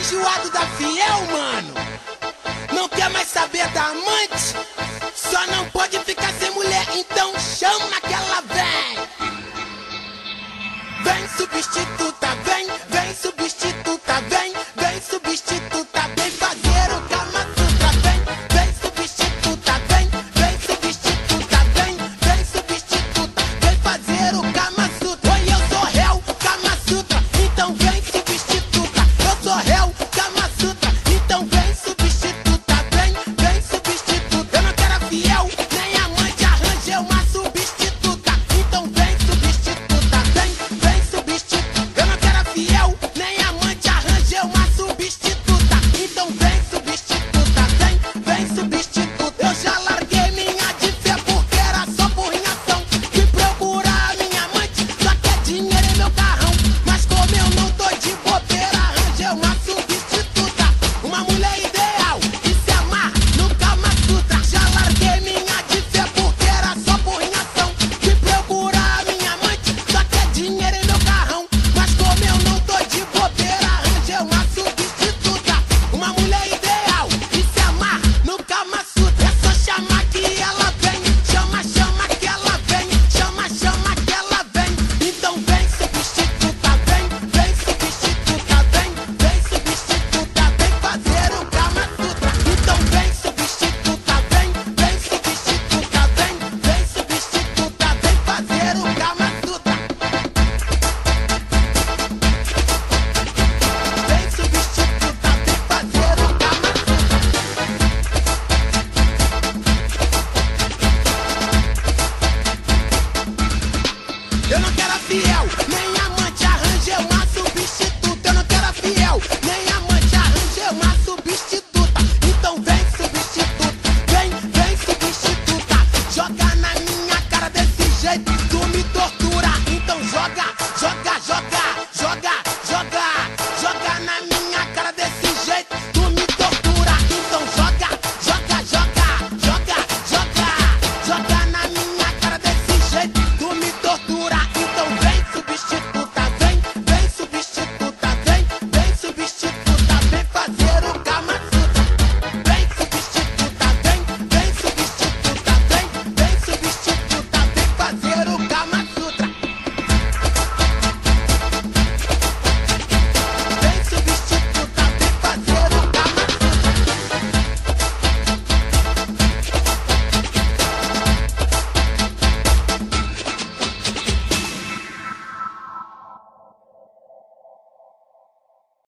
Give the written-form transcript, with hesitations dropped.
enjoado da fiel, mano. Não quer mais saber da amante? Só não pode ficar sem mulher, então chama que ela vem. Vem substituta, vem, vem substituta, vem, vem substituta, vem fazer o Kama Sutra, vem, vem substituta, vem, vem substituta, vem, vem substituta, vem fazer o Kama Sutra. Oi, eu sou réu, Kama Sutra, então vem substituta. Eu sou réu, Kama Sutra, então vem substituta, vem, vem substituta. Eu não quero a fiel, nem amante, arranjei uma substituta, então vem substituta, vem, vem substituta. Eu não quero a fiel, nem amante, arranjei uma substituta, então vem substituta, vem, vem substituta. Eu já larguei minha de fé porque era só porrinhação. Fui procurar a minha amante, só quer dinheiro em meu carrão. Mas como eu não tô de bobeira, arranjei uma substituta, uma mulher ideal que se amar no Kama Sutra. Já larguei minha de fé porque era só porrinhação. Fui procurar a minha amante, só quer dinheiro em meu carrão. Mas como eu não tô de bobeira, arranjei uma substituta, uma mulher ideal que se amar no Kama Sutra. É só chamar que ela vem, chama, chama que ela vem, chama, chama que ela vem. Então vem substituta, vem, vem substituta, vem, vem substituta, vem fazer o Kama Sutra. Então vem substituta, vem, vem substituta, vem, vem substituta, vem fazer o Kama Sutra. Vem substituta, vem fazer o Kama Sutra. Eu não quero a fiel, nem